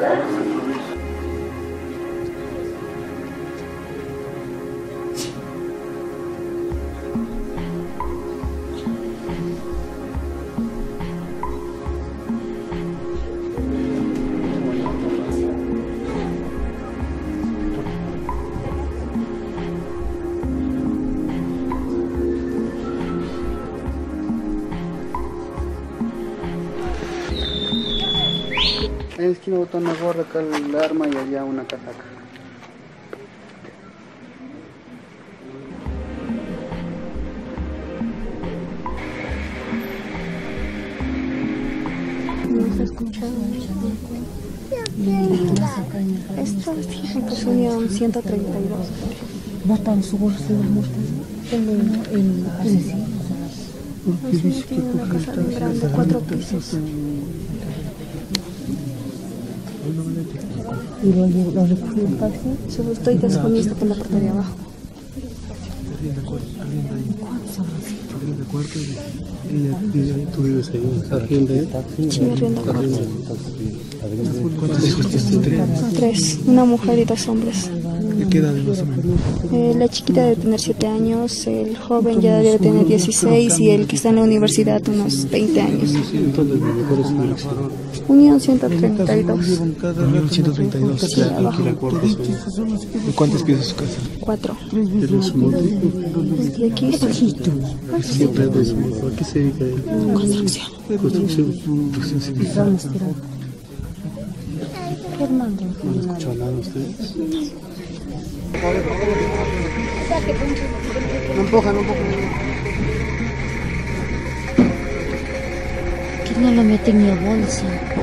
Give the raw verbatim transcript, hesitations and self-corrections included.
En la esquina botó una gorra, acá el arma y allá una casaca. No se ha escuchado. Esto es Unión ciento treinta y dos. ¿Votan su bolsa de muertos? Tengo El asesino. tiene una casa bien grande, cuatro pisos. ¿Y lo, lo recogió el taxi? Solo estoy desconocido por la parte de abajo. ¿Tú vives ahí? ¿Arrienda el taxi? Sí, me arriendo cuarto. ¿Cuántos hijos tienes? Tres, una mujer y dos hombres. ¿De qué edad más o menos? Eh, la chiquita debe tener siete años, el joven ya debe tener dieciséis y el que está en la universidad unos veinte años. Entonces, ¿cuál es tu dirección? Unión ciento treinta y dos. Unión ciento treinta y dos, Sí, ya, abajo. aquí la cuarta. ¿Y cuántas piezas su casa? Cuatro. ¿Tiene su moto? Y aquí estoy. Siempre de su moto. ¿A qué se dedica él? Construcción. Construcción. Construcción civil. Vamos, tira. ¿Qué hermano? ¿No han escuchado nada ustedes? No empuja, no empuja. Que no lo mete en mi bolsa.